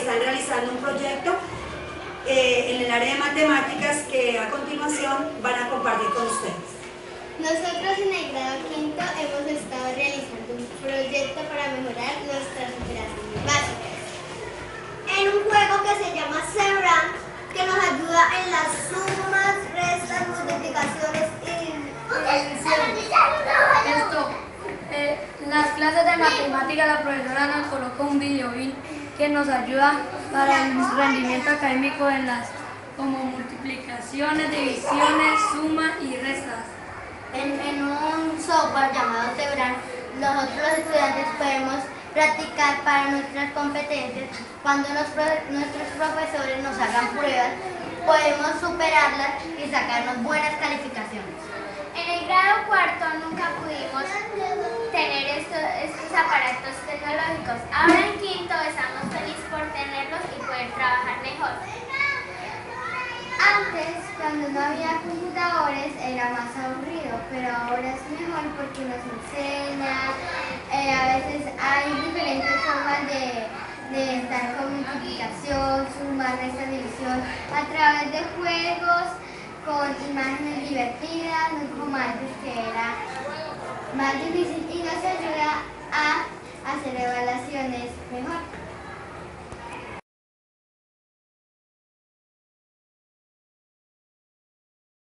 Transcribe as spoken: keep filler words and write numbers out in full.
están realizando un proyecto eh, en el área de matemáticas que a continuación van a compartir con ustedes. Nosotros en el grado quinto hemos estado realizando un proyecto para mejorar nuestras operaciones básicas en un juego que se llama Zebra, que nos ayuda en las sumas, restas, multiplicaciones y divisiones. Esto, eh, en las clases de matemáticas la profesora nos coloca un video que nos ayuda para el rendimiento académico en las como multiplicaciones, divisiones, sumas y restas. En, en un software llamado Zebra, nosotros los estudiantes podemos practicar para nuestras competencias. Cuando los, nuestros profesores nos hagan pruebas, podemos superarlas y sacarnos buenas calificaciones. En el grado cuarto nunca pudimos tener esto, estos aparatos tecnológicos. Ahora en quinto estamos felices por tenerlos y poder trabajar mejor. Antes, cuando no había computadores, era más aburrido, pero ahora es mejor porque nos enseña. Eh, a veces hay diferentes formas de, de estar con multiplicación, suma, resta, división, a través de juegos, con imágenes divertidas, no como antes que era más difícil y nos ayuda a hacer evaluaciones mejor.